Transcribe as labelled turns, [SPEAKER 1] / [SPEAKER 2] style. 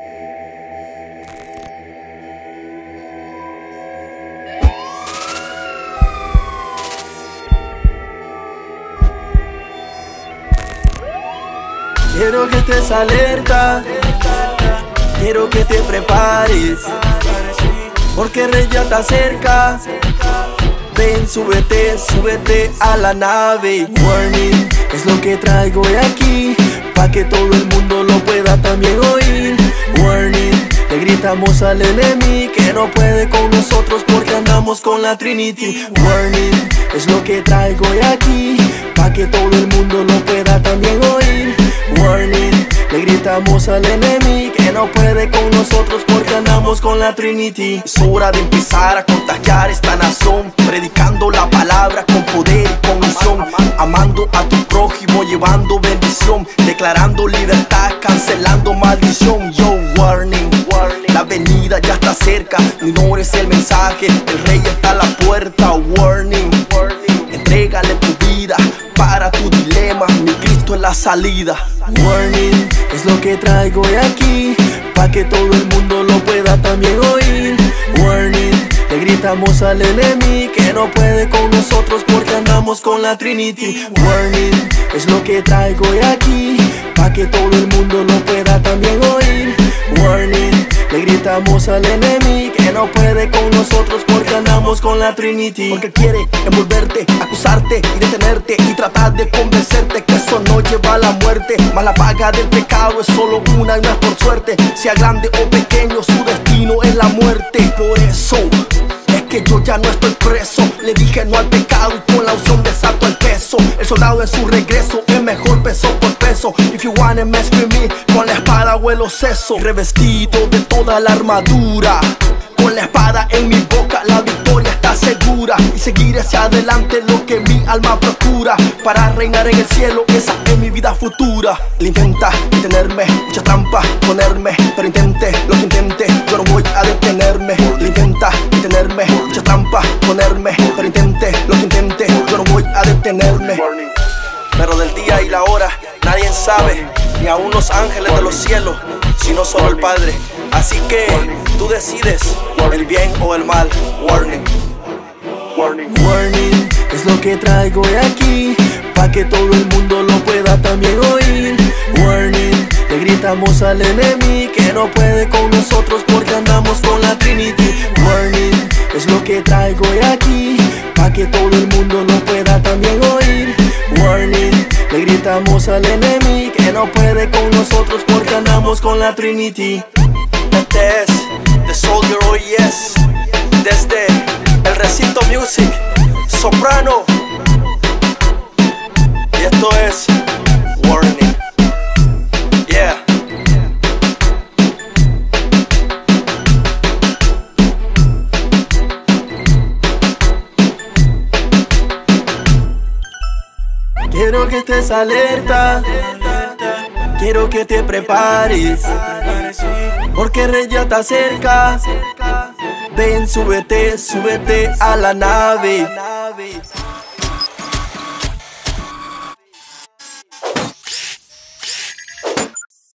[SPEAKER 1] Quiero que estés alerta, quiero que te prepares, porque el rey ya está cerca. Ven, súbete, súbete a la nave. Warning, es lo que traigo de aquí, pa' que todo el mundo lo pueda también oír. Warning, le gritamos al enemigo que no puede con nosotros porque andamos con la Trinity. Warning, es lo que traigo de aquí, pa' que todo el mundo lo pueda también oír. Warning, le gritamos al enemigo que no puede con nosotros porque andamos con la Trinity. Es hora de empezar a contagiar esta nación, predicando la palabra con poder y con unción, amando a tu prójimo, llevando bendición, declarando libertad, cancelando maldición. Yo, warning, la venida ya está cerca, no ignores el mensaje, el rey está a la puerta. Warning, entrégale tu vida para tu dilema, mi Cristo es la salida. Warning, es lo que traigo de aquí, pa' que todo el mundo lo pueda también oír. Warning, le gritamos al enemigo que no puede con nosotros porque andamos con la Trinity. Warning, es lo que traigo de aquí, pa' que todo el mundo lo pueda también oír. Warning, le gritamos al enemigo que no puede con nosotros porque andamos con la Trinity. Porque quiere envolverte, acusarte y detenerte y tratar de convencerte que eso no lleva a la muerte. Mas la paga del pecado es solo una y no es por suerte. Sea grande o pequeño, su destino es la muerte. Por eso es que yo ya no estoy preso. Le dije no al pecado y con la unción desato el peso. El soldado en su regreso es mejor peso por peso. If you wanna mess with me, con la espada huelo seso. Revestido de toda la armadura, con la espada en mi boca, la victoria está segura. Y seguir hacia adelante lo que mi alma procura, para reinar en el cielo, esa es mi vida futura. Él intenta detenerme, mucha trampa ponerme, pero intente lo que intente, yo no voy a detenerme. Él intenta detenerme, mucha trampa ponerme, pero intente lo que intente, yo no voy a detenerme. Pero del día y la hora nadie sabe, ni aun los ángeles de los cielos, sino solo el Padre. Así que tú decides el bien o el mal. Warning, warning, es lo que traigo de aquí, pa' que todo el mundo lo pueda también oír. Warning, le gritamos al enemigo que no puede con nosotros porque andamos con la Trinity. Warning, es lo que traigo de aquí, pa' que todo el mundo lo pueda también oír. Warning, le gritamos al enemigo que no puede con nosotros porque andamos con la Trinity. Este es The Soldier OES, desde el Recinto Music, soprano. Y esto es Warning. Yeah. Quiero que estés alerta, quiero que te prepares, porque el rey ya está cerca. Ven, súbete, súbete a la nave.